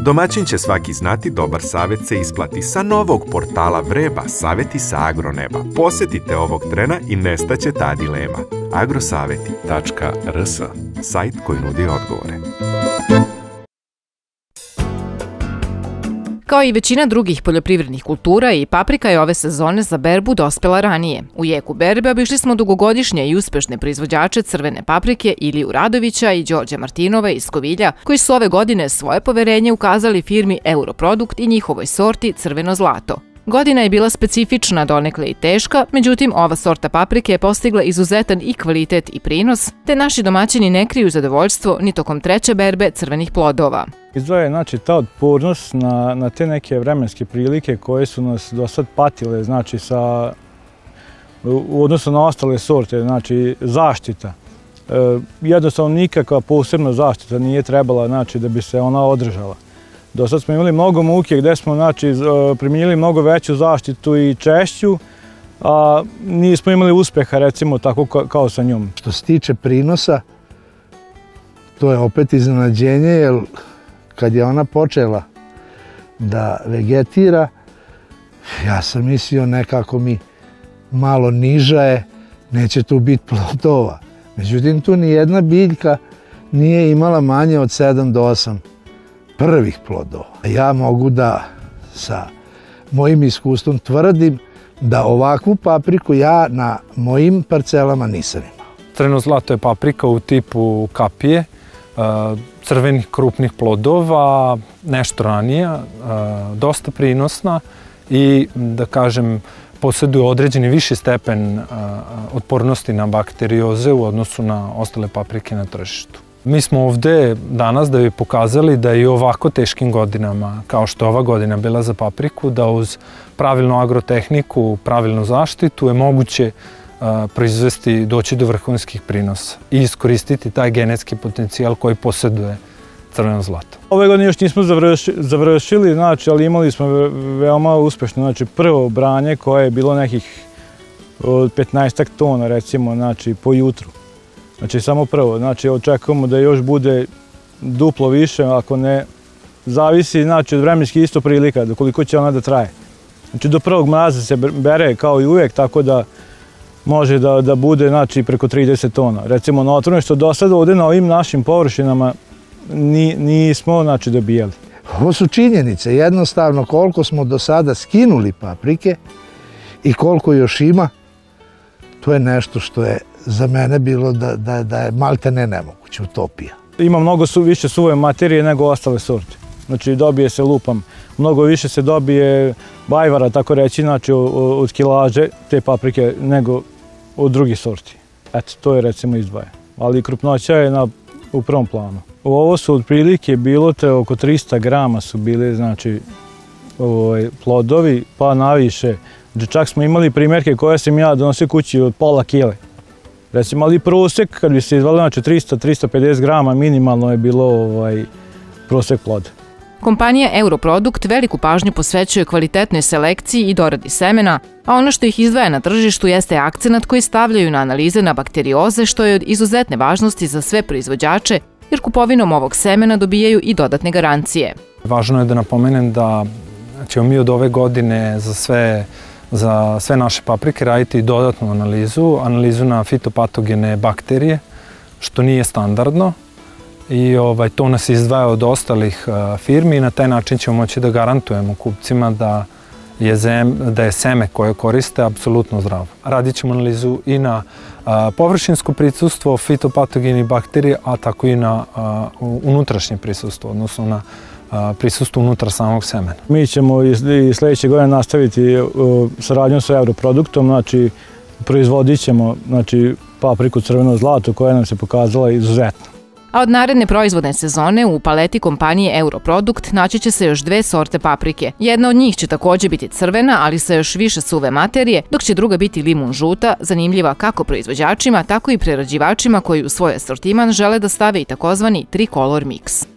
Domaćin će svaki znati, dobar savjet se isplati. Sa novog portala Vreba, savjeti sa agroneba. Posjetite ovog trena i nestaće ta dilema. agrosaveti.rs, sajt koji nudi odgovore. Kao i većina drugih poljoprivrednih kultura, i paprika je ove sezone za berbu dospela ranije. U jeku berbe obišli smo dugogodišnje i uspešne proizvođače crvene paprike Iliju Radovića i Đorđa Martinova iz Skovilja, koji su ove godine svoje poverenje ukazali firmi Europrodukt i njihovoj sorti Crveno zlato. Godina je bila specifična, donekle i teška, međutim ova sorta paprike je postigla izuzetan i kvalitet i prinos, te naši domaćini ne kriju zadovoljstvo ni tokom treće berbe crvenih plodova. Izdvaja znači ta otpornost na te neke vremenske prilike koje su nas do sad patile, znači u odnosu na ostale sorte, znači zaštita. Jednostavno nikakva posebna zaštita nije trebala, znači da bi se ona održala. Do sad smo imali mnogo muke gdje smo primijenili mnogo veću zaštitu i češću, a nismo imali uspeha recimo tako kao sa njom. Što se tiče prinosa, to je opet iznenađenje, jer kad je ona počela da vegetira, ja sam mislio nekako mi malo niža je, neće tu biti plodova. Međutim, tu nijedna biljka nije imala manje od 7 do 8 prvih plodova. Ja mogu da sa mojim iskustvom tvrdim da ovakvu papriku ja na mojim parcelama nisam imao. Crveno zlato je paprika u tipu kapije, crvenih krupnih plodova, nešto ranija, dosta prinosna i da kažem posjeduje određeni viši stepen otpornosti na bakterioze u odnosu na ostale paprike na tržištu. Mi smo ovdje danas da bi pokazali da i ovako teškim godinama, kao što je ova godina bila za papriku, da uz pravilnu agrotehniku, pravilnu zaštitu je moguće proizvesti, doći do vrhunskih prinosa i iskoristiti taj genetski potencijal koji posjeduje crveno zlato. Ove godine još nismo završili, znači, ali imali smo veoma uspešno, znači prvo branje koje je bilo nekih 15 tona recimo, znači po jutru. Znači samo prvo, znači očekujemo da još bude duplo više, ako ne, zavisi znači od vremenskih isto prilika, do koliko će ona da traje. Znači do prvog mraza se bere kao i uvijek, tako da može da bude znači preko 30 tona. Recimo na otvorenom, što do sada ovdje na ovim našim površinama nismo znači dobijali. Ovo su činjenice, jednostavno koliko smo do sada skinuli paprike i koliko još ima, to je nešto što je za mene bilo da je maltene nemoguće, utopija. Ima mnogo više suve materije nego ostale sorte. Znači dobije se lupam, mnogo više se dobije bajvara, tako reći, znači od kilaže te paprike nego od drugih sorti. Eto, to je recimo izdvaja. Ali krupnoća je u prvom planu. Ovo su otprilike bilo te oko 300 grama su bili, znači, plodovi, pa naviše. Čak smo imali primjerke koje sam ja donosio kući od pola kile. Recimo, ali prosjek, kad bi se izvali, znači 300-350 grama minimalno je bilo prosjek ploda. Kompanija Europrodukt veliku pažnju posvećuje kvalitetnoj selekciji i doradi semena, a ono što ih izdvaja na tržištu jeste akcenat koji stavljaju na analize na bakterioze, što je od izuzetne važnosti za sve proizvođače, jer kupovinom ovog semena dobijaju i dodatne garancije. Važno je da napomenem da ćemo mi od ove godine za sve naše paprike raditi dodatnu analizu na fitopatogene bakterije, što nije standardno. I to nas izdvaja od ostalih firmi i na taj način ćemo moći da garantujemo kupcima da je seme koje koriste apsolutno zdravo. Radit ćemo analizu i na površinsko prisustvo fitopatogenih bakterija, a tako i na unutrašnje prisustvo, odnosno na prisustvo unutar samog semena. Mi ćemo i sljedeće godine nastaviti saradnju sa Europroduktom, znači proizvodit ćemo papriku crveno zlato koja nam se pokazala izuzetno. A od naredne proizvodne sezone u paleti kompanije Europrodukt naći će se još 2 sorte paprike. Jedna od njih će također biti crvena, ali sa još više suve materije, dok će druga biti limun žuta, zanimljiva kako proizvođačima, tako i prerađivačima koji u svoj asortiman žele da stave i takozvani tricolor mix.